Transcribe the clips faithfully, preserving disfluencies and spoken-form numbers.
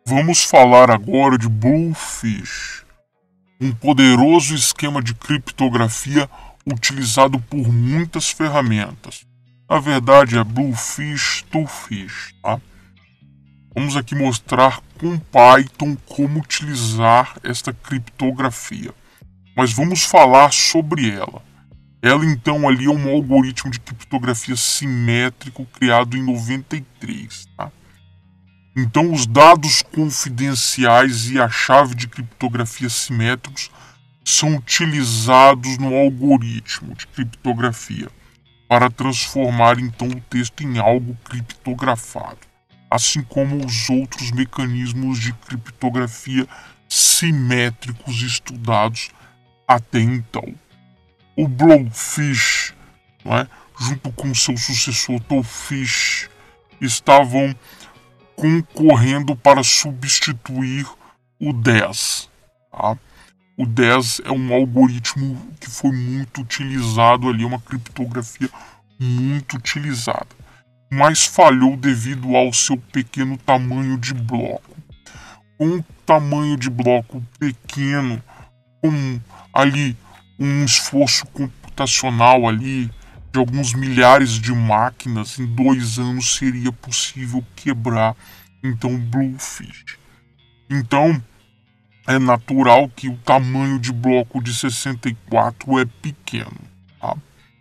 Vamos falar agora de Bluefish, um poderoso esquema de criptografia utilizado por muitas ferramentas. Na verdade é Bluefish Twofish, tá? Vamos aqui mostrar com Python como utilizar esta criptografia, mas vamos falar sobre ela. Ela então ali é um algoritmo de criptografia simétrico criado em noventa e três, tá? Então os dados confidenciais e a chave de criptografia simétricos são utilizados no algoritmo de criptografia para transformar então o texto em algo criptografado, assim como os outros mecanismos de criptografia simétricos estudados até então. O Bluefish, não é, junto com seu sucessor Twofish, estavam concorrendo para substituir o dez. Tá? O dez é um algoritmo que foi muito utilizado ali, uma criptografia muito utilizada, mas falhou devido ao seu pequeno tamanho de bloco. Com um tamanho de bloco pequeno, com ali um esforço computacional ali de alguns milhares de máquinas, em dois anos seria possível quebrar então o Bluefish. Então é natural que o tamanho de bloco de sessenta e quatro é pequeno. Tá?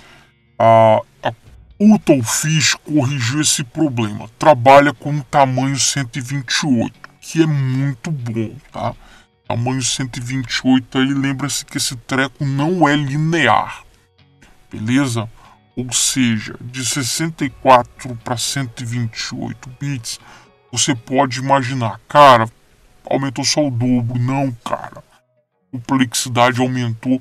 A, a, o Twofish corrigiu esse problema. Trabalha com o tamanho cento e vinte e oito, que é muito bom, tá? Tamanho cento e vinte e oito, aí lembra-se que esse treco não é linear, beleza? Ou seja, de sessenta e quatro para cento e vinte e oito bits, você pode imaginar, cara, aumentou só o dobro. Não, cara. A complexidade aumentou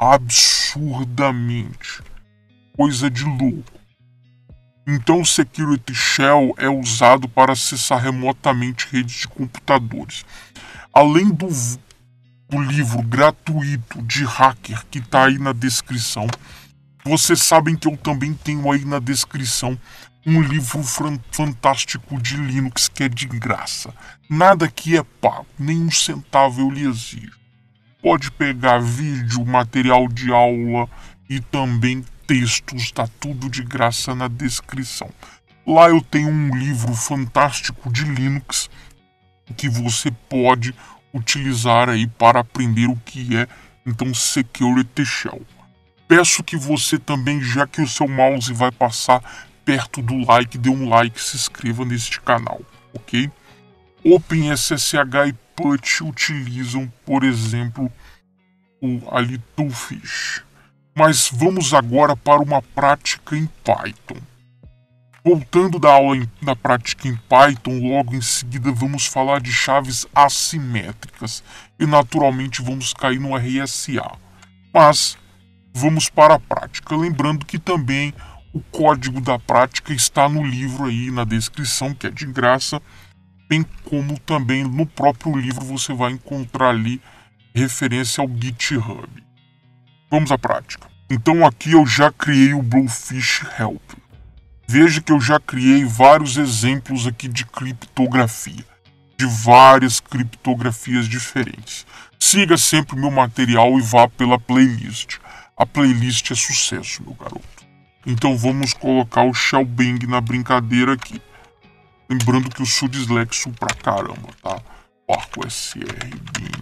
absurdamente. Coisa de louco. Então o Security Shell é usado para acessar remotamente redes de computadores. Além do, do livro gratuito de hacker que está aí na descrição, vocês sabem que eu também tenho aí na descrição um livro fantástico de Linux que é de graça. Nada aqui é pago, nem um centavo eu lhe exijo. Pode pegar vídeo, material de aula e também textos, tá tudo de graça na descrição. Lá eu tenho um livro fantástico de Linux que você pode utilizar aí para aprender o que é então Security Shell. Peço que você também, já que o seu mouse vai passar perto do like, dê um like e se inscreva neste canal, ok? OpenSSH e Put utilizam, por exemplo, o ali Twofish. Mas vamos agora para uma prática em Python. Voltando da aula em, da prática em Python, logo em seguida vamos falar de chaves assimétricas e naturalmente vamos cair no R S A. Mas vamos para a prática, lembrando que também o código da prática está no livro aí na descrição, que é de graça, bem como também no próprio livro você vai encontrar ali referência ao GitHub. Vamos à prática. Então aqui eu já criei o Bluefish Help. Veja que eu já criei vários exemplos aqui de criptografia, de várias criptografias diferentes. Siga sempre meu material e vá pela playlist. A playlist é sucesso, meu garoto. Então vamos colocar o Shellbang na brincadeira aqui. Lembrando que eu sou dislexo pra caramba, tá? Arco S R, bin,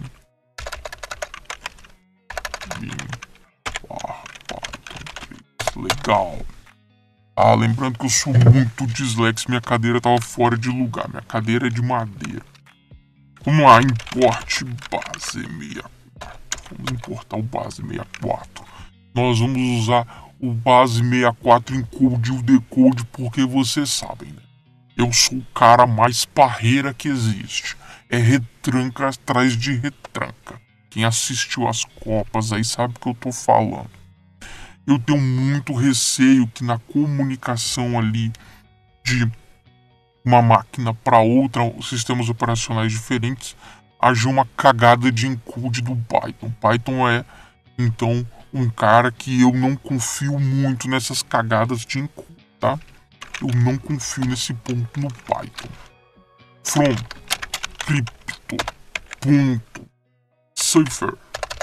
bin, legal. Ah, lembrando que eu sou muito dislexo, minha cadeira tava fora de lugar. Minha cadeira é de madeira. Vamos lá, importe base sessenta e quatro. Vamos importar o base sessenta e quatro. Nós vamos usar o base sessenta e quatro encode e o decode porque vocês sabem, né? Eu sou o cara mais parreira que existe. É retranca atrás de retranca. Quem assistiu às Copas aí sabe o que eu tô falando. Eu tenho muito receio que na comunicação ali de uma máquina para outra, sistemas operacionais diferentes, haja uma cagada de encode do Python. Python é, então, um cara que eu não confio muito nessas cagadas de encode, tá? Eu não confio nesse ponto no Python. From crypto.cipher.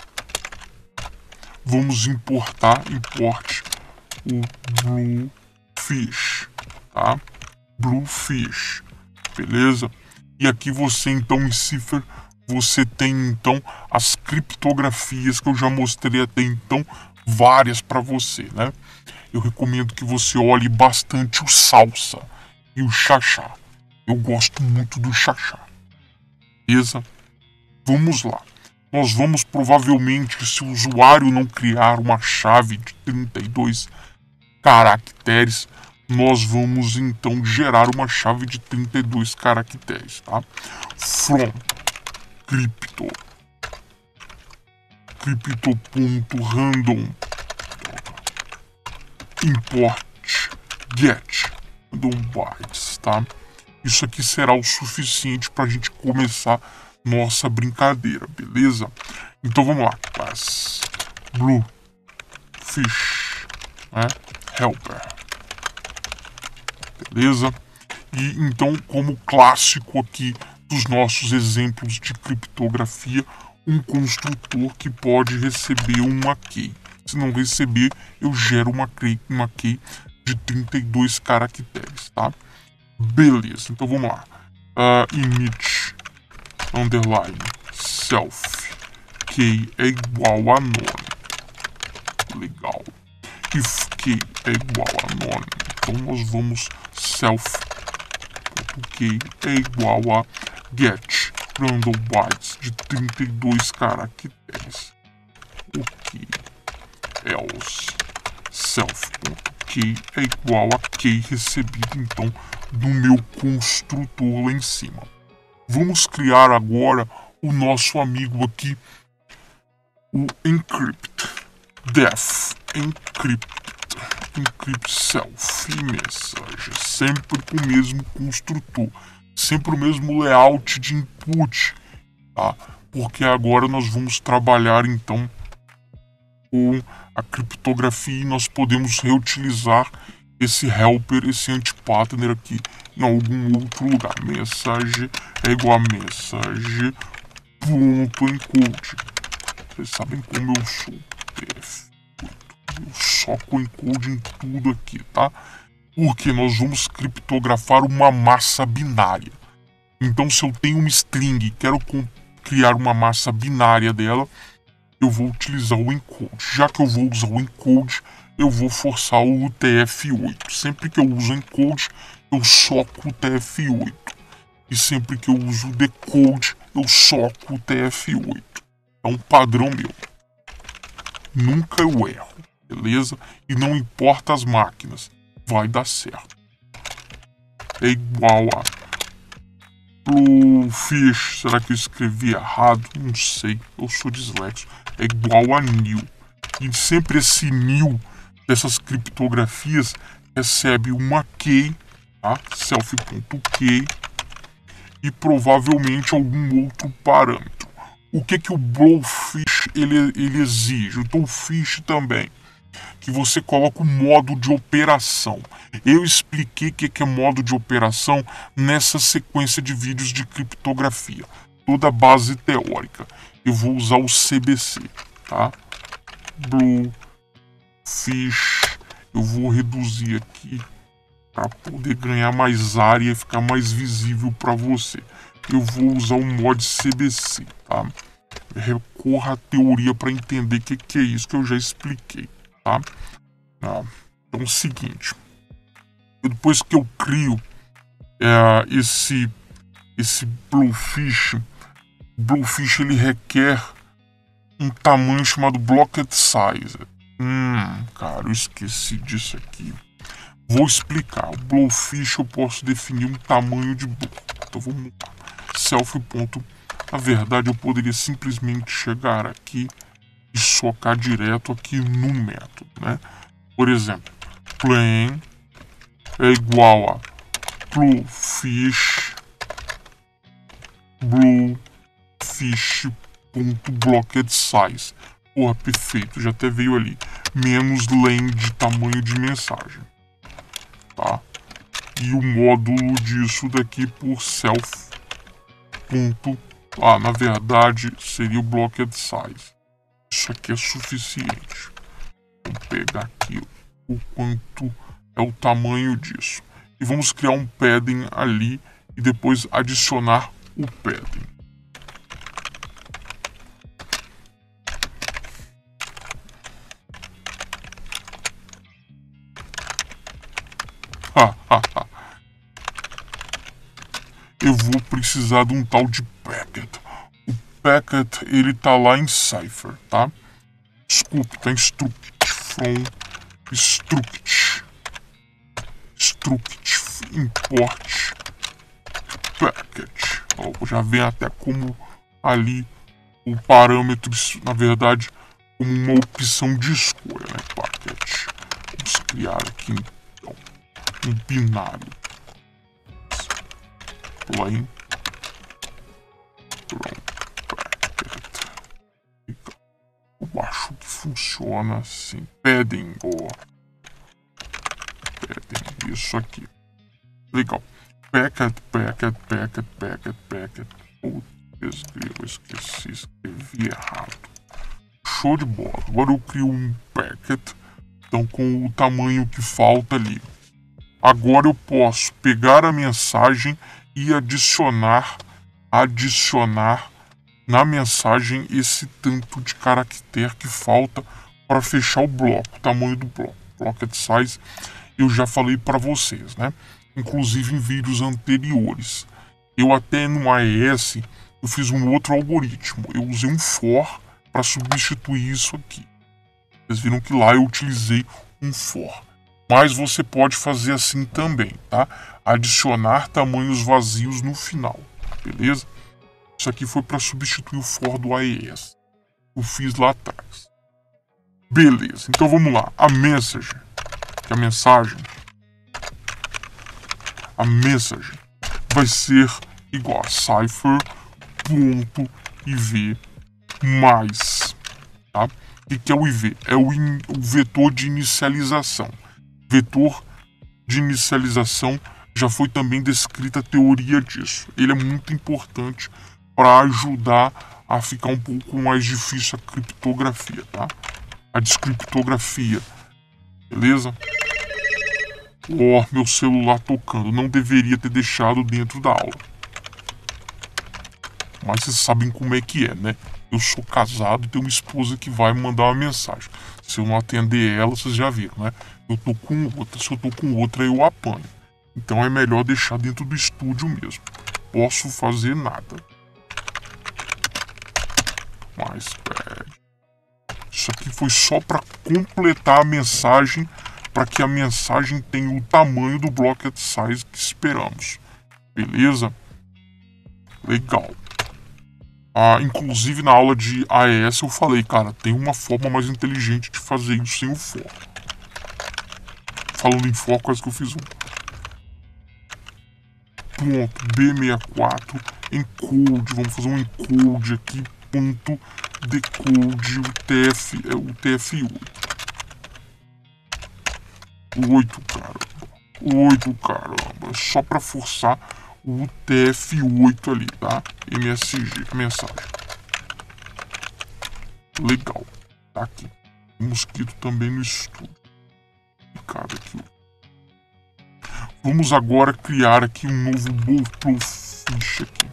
Vamos importar, importe o Bluefish, tá? Bluefish, beleza? E aqui você então em Cipher, você tem então as criptografias que eu já mostrei até então, várias para você, né? Eu recomendo que você olhe bastante o Salsa e o Xaxá. Eu gosto muito do Xaxá, beleza? Vamos lá. Nós vamos provavelmente, se o usuário não criar uma chave de trinta e dois caracteres, nós vamos então gerar uma chave de trinta e dois caracteres, tá? From crypto crypto.random import get random bytes, tá? Isso aqui será o suficiente para a gente começar nossa brincadeira, beleza? Então vamos lá, class Bluefish, né? Helper, beleza? E então, como clássico aqui dos nossos exemplos de criptografia, um construtor que pode receber uma key. Se não receber, eu gero uma key, uma key de trinta e dois caracteres, tá? Beleza, então vamos lá. Uh, init underline self key é igual a none. Legal. If key é igual a none, então nós vamos self.key é igual a get random bytes de trinta e dois caracteres. Ok. Else self.key é igual a key recebido então do meu construtor lá em cima. Vamos criar agora o nosso amigo aqui, o encrypt def encrypt encrypt self message, sempre com o mesmo construtor, sempre o mesmo layout de input, tá? Porque agora nós vamos trabalhar então com a criptografia e nós podemos reutilizar esse helper, esse anti-partner aqui em algum outro lugar. Message é igual a message ponto encode. Vocês sabem como eu sou. Eu soco encode em tudo aqui, tá? Porque nós vamos criptografar uma massa binária. Então, se eu tenho uma string e quero criar uma massa binária dela, eu vou utilizar o encode. Já que eu vou usar o encode, eu vou forçar o U T F oito. Sempre que eu uso encode, eu soco o U T F oito. E sempre que eu uso o decode, eu soco o U T F oito. É um padrão meu. Nunca eu erro, beleza? E não importa as máquinas, vai dar certo. É igual a Bluefish. Será que eu escrevi errado? Não sei, eu sou disléxico. É igual a new. E sempre esse new dessas criptografias recebe uma key, tá? Self.key e provavelmente algum outro parâmetro. O que que o Bluefish ele, ele exige? O Bluefish também. Que você coloca o modo de operação. Eu expliquei o que que é modo de operação nessa sequência de vídeos de criptografia. Toda a base teórica. Eu vou usar o C B C, tá? Bluefish. Eu vou reduzir aqui para poder ganhar mais área e ficar mais visível para você. Eu vou usar o mod C B C, tá? Recorra à teoria para entender o que, que é isso que eu já expliquei, tá? Ah, então é o seguinte, depois que eu crio é, esse esse Bluefish, Bluefish ele requer um tamanho chamado blocked size. Hum, cara, eu esqueci disso aqui. Vou explicar. O Bluefish eu posso definir um tamanho de bloco. Então vamos lá. Self. Na verdade, eu poderia simplesmente chegar aqui e socar direto aqui no método, né? Por exemplo, plain é igual a Bluefish Bluefish.blocked size. Porra, perfeito, já até veio ali. Menos len de tamanho de mensagem, tá? E o módulo disso daqui por self ponto. Ah, na verdade seria o blocked size. Isso aqui é suficiente. Vou pegar aqui o quanto é o tamanho disso. E vamos criar um padding ali e depois adicionar o padding. Eu vou precisar de um tal de packet. O packet, ele tá lá em Cypher, tá? Desculpe, tá em struct from struct struct import packet. Ó, já vem até como ali o parâmetro, na verdade, como uma opção de escolha, né? Packet. Vamos criar aqui então um binário. Plain packet. Eu acho que funciona assim. Padding, ó. Padding, isso aqui. Legal. Packet, packet, packet, packet, packet. Putz, eu esqueci, escrevi errado. Show de bola. Agora eu crio um packet, então com o tamanho que falta ali. Agora eu posso pegar a mensagem e adicionar, adicionar na mensagem esse tanto de caractere que falta para fechar o bloco, o tamanho do bloco. Blocked size eu já falei para vocês, né? Inclusive em vídeos anteriores. Eu até no A E S eu fiz um outro algoritmo. Eu usei um for para substituir isso aqui. Vocês viram que lá eu utilizei um for. Mas você pode fazer assim também, tá? Adicionar tamanhos vazios no final, beleza? Isso aqui foi para substituir o for do A E S. Eu fiz lá atrás. Beleza, então vamos lá. A message, que é a mensagem, a message vai ser igual a cipher.iv mais, tá? O que é o I V? É o, in, o vetor de inicialização. Vetor de inicialização já foi também descrita a teoria disso. Ele é muito importante para ajudar a ficar um pouco mais difícil a criptografia, tá? A descriptografia, beleza? Ó, oh, meu celular tocando. Não deveria ter deixado dentro da aula. Mas vocês sabem como é que é, né? Eu sou casado e tenho uma esposa que vai me mandar uma mensagem. Se eu não atender ela, vocês já viram, né? Eu tô com outra. Se eu tô com outra, eu apanho. Então é melhor deixar dentro do estúdio mesmo. Posso fazer nada. Mas, pera. Isso aqui foi só para completar a mensagem, para que a mensagem tenha o tamanho do blocked size que esperamos. Beleza? Legal. Ah, inclusive na aula de A E S eu falei, cara, tem uma forma mais inteligente de fazer isso sem o for. Falando em for, quase que eu fiz um. Ponto B sessenta e quatro encode, vamos fazer um encode aqui, ponto decode o T F, é o T F oito. oito, caramba. oito, caramba. Só para forçar o T F oito ali, tá? M S G, mensagem. Legal. Tá aqui. O mosquito também no estúdio. Ficado aqui. Vamos agora criar aqui um novo Blowfish aqui.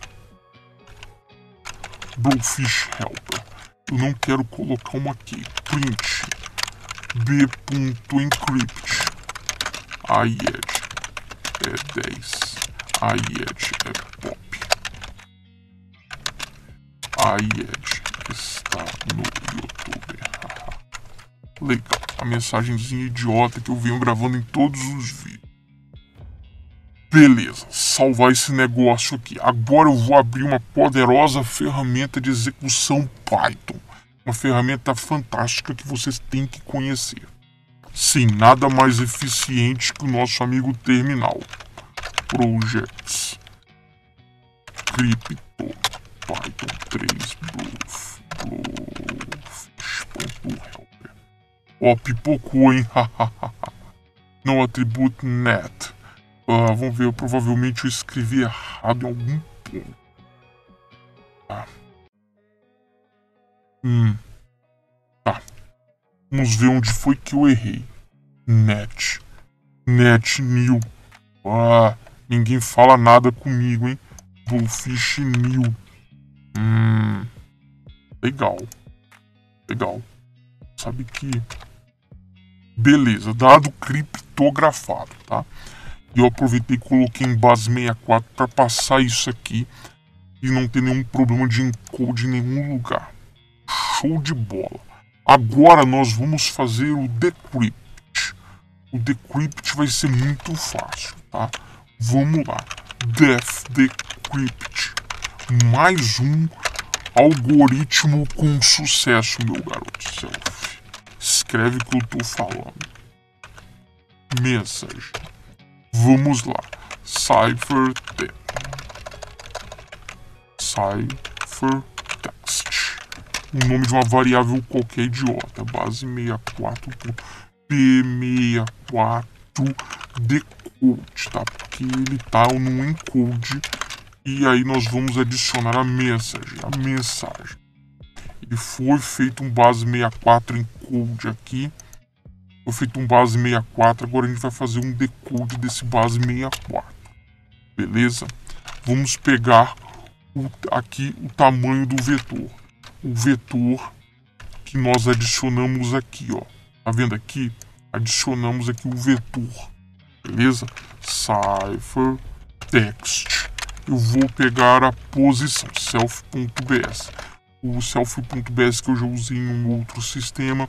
Blowfish Helper. Eu não quero colocar uma key. Print b.encrypt. iEdge é dez. iEdge é pop. iEdge está no YouTube. Legal. A mensagenzinha idiota que eu venho gravando em todos os vídeos. Beleza, salvar esse negócio aqui. Agora eu vou abrir uma poderosa ferramenta de execução Python. Uma ferramenta fantástica que vocês têm que conhecer. Sim, nada mais eficiente que o nosso amigo terminal. Projects. Crypto. Python três. Blowfish.helper. Ó, pipocou, hein? No atributo net. Uh, vamos ver, eu, provavelmente eu escrevi errado em algum ponto. Tá. Hum. Tá. Vamos ver onde foi que eu errei. Net. Net new. Ah, ninguém fala nada comigo, hein? Bluefish new. Hum. Legal. Legal. Sabe que... Beleza, dado criptografado, tá? E eu aproveitei e coloquei em base sessenta e quatro para passar isso aqui e não ter nenhum problema de encode em nenhum lugar. Show de bola. Agora nós vamos fazer o decrypt. O decrypt vai ser muito fácil, tá? Vamos lá. Def decrypt. Mais um algoritmo com sucesso, meu garoto selfie. Escreve o que eu tô falando. Message. Vamos lá. Ciphertext. Ciphertext. O nome de uma variável qualquer idiota. Base sessenta e quatro. P sessenta e quatro decode, tá? Porque ele tá no encode. E aí nós vamos adicionar a message. A mensagem. Ele foi feito um base sessenta e quatro encode aqui. Foi feito um base sessenta e quatro. Agora a gente vai fazer um decode desse base sessenta e quatro. Beleza? Vamos pegar o, aqui o tamanho do vetor. O vetor que nós adicionamos aqui, ó. Tá vendo aqui? Adicionamos aqui o vetor. Beleza? Ciphertext. Eu vou pegar a posição. Self.bs. O self.bs que eu já usei em um outro sistema.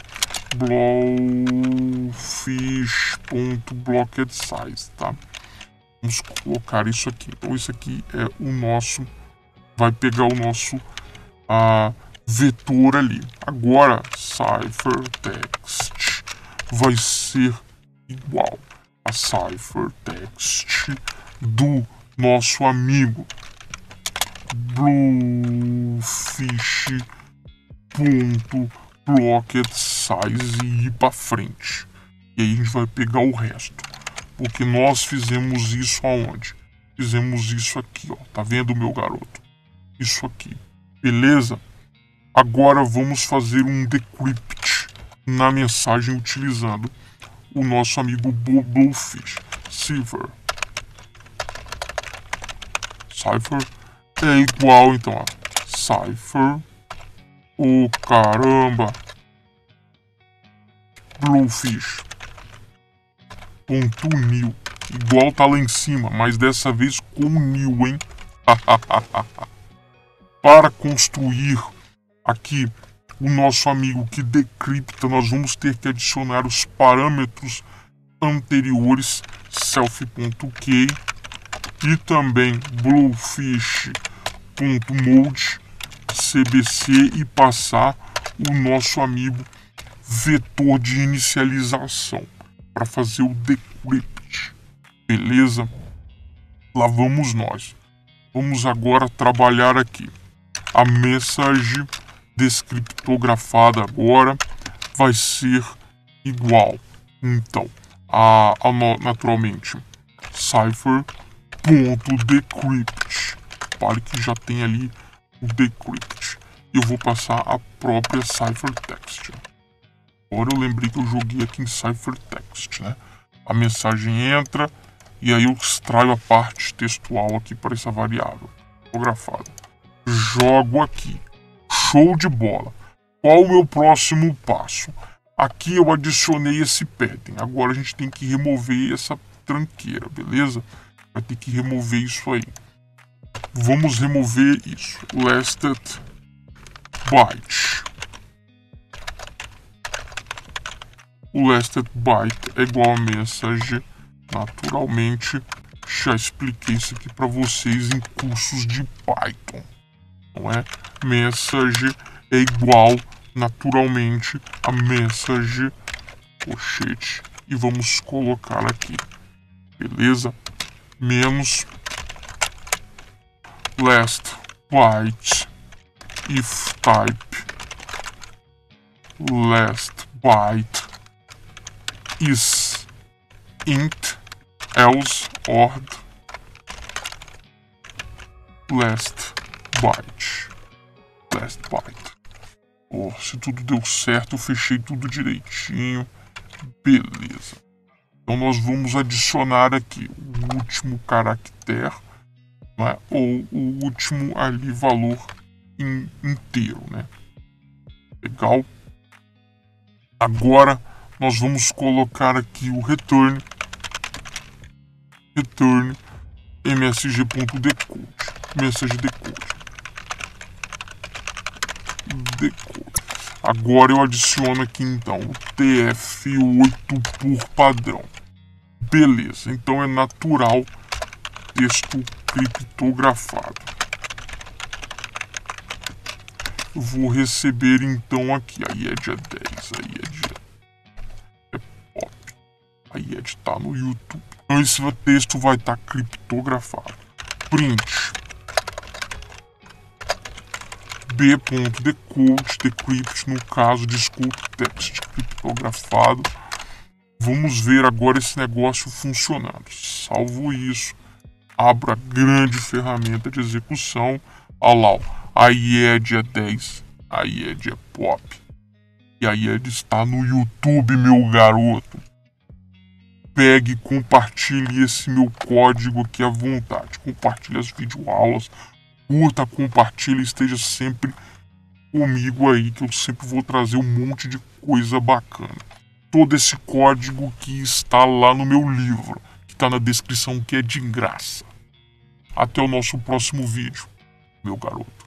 Bluefish.blockedSize, tá? Vamos colocar isso aqui. Então isso aqui é o nosso, vai pegar o nosso uh, vetor ali. Agora ciphertext vai ser igual a ciphertext do nosso amigo Bluefish.blockedSize e ir para frente. E aí a gente vai pegar o resto. Porque nós fizemos isso aonde? Fizemos isso aqui, ó. Tá vendo, meu garoto? Isso aqui. Beleza? Agora vamos fazer um decrypt na mensagem utilizando o nosso amigo Bluefish. Cipher. Cipher é igual, então, ó. Cipher. Oh, caramba. Bluefish. Ponto new. Igual tá lá em cima, mas dessa vez com new, hein? Para construir aqui o nosso amigo que decrypta, nós vamos ter que adicionar os parâmetros anteriores self.key e também bluefish.mode cbc e passar o nosso amigo vetor de inicialização para fazer o decrypt. Beleza? Lá vamos nós. Vamos agora trabalhar aqui. A mensagem descriptografada agora vai ser igual. Então, a, a naturalmente, cipher.decrypt. Para que já tem ali o decrypt. Eu vou passar a própria ciphertext. Agora eu lembrei que eu joguei aqui em ciphertext, né? A mensagem entra e aí eu extraio a parte textual aqui para essa variável fotografada. Jogo aqui. Show de bola. Qual o meu próximo passo? Aqui eu adicionei esse padding. Agora a gente tem que remover essa tranqueira, beleza? Vai ter que remover isso aí. Vamos remover isso. Lasted byte. O lasted byte é igual a message. Naturalmente, já expliquei isso aqui para vocês em cursos de Python. Não é? Message é igual, naturalmente, a message pochete. E vamos colocar aqui. Beleza? Menos last byte if type last byte is int else ord last byte. Last Byte. Oh, se tudo deu certo, eu fechei tudo direitinho. Beleza. Então nós vamos adicionar aqui o último caractere, né? Ou o último ali valor in, inteiro, né? Legal. Agora nós vamos colocar aqui o return, return msg.decode, message decode, decode. Agora eu adiciono aqui então o T F oito por padrão. Beleza, então é natural texto criptografado. Eu vou receber então aqui, aí é dia dez, aí é dia é pop, aí é de tá no YouTube. Então esse texto vai estar tá criptografado. Print b.decode, decrypt, no caso, desculpe, text criptografado. Vamos ver agora esse negócio funcionando. Salvo isso, abro a grande ferramenta de execução. Olha lá, a I E D é dez, a I E D é pop. E a I E D está no YouTube, meu garoto. Pegue e compartilhe esse meu código aqui à vontade. Compartilhe as videoaulas. Curta, compartilhe, esteja sempre comigo aí, que eu sempre vou trazer um monte de coisa bacana. Todo esse código que está lá no meu livro, que está na descrição, que é de graça. Até o nosso próximo vídeo, meu garoto.